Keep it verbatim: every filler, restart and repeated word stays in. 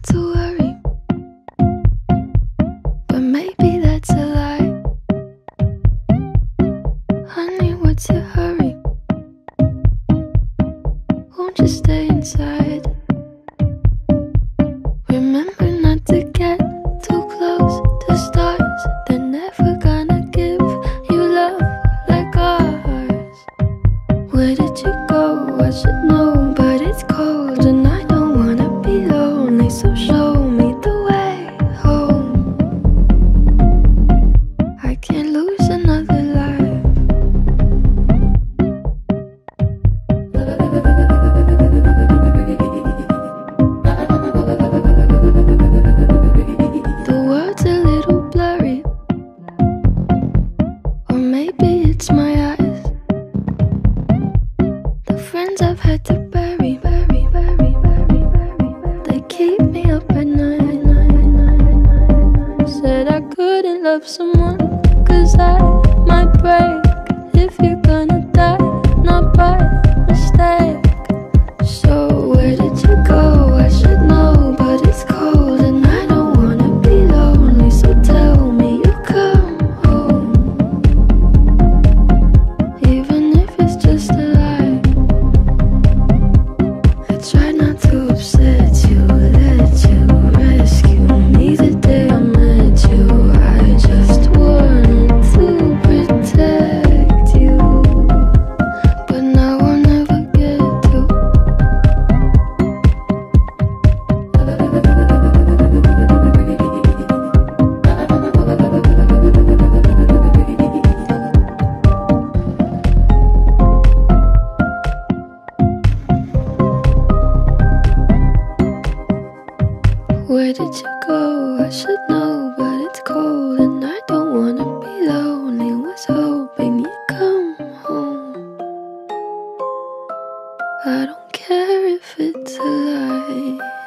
to worry, but maybe that's a lie. Honey, what's your hurry? Won't you stay inside? Remember not to get too close to stars. They're never gonna give you love like ours. Where did you go? I should know, but it's cold and I don't wanna be lonely. So show me the way home. I can't lose another life. The world's a little blurry, or maybe it's my eyes. The friends I've had to bury, bury, bury, bury, bury, they keep me up at night. Said I couldn't love someone, cause I might break. If you're gonna die, not by mistake. So where did you go? I should know, but it's cold and I don't wanna be lonely. So tell me you'll come home, even if it's just a lie. I try not to upset you, let you rescue me the day I met you. I just wanted to protect you, but now I'll never get to. Where did you go? I should know, but it's cold and I don't wanna be lonely. Was hoping you'd come home. I don't care if it's a lie.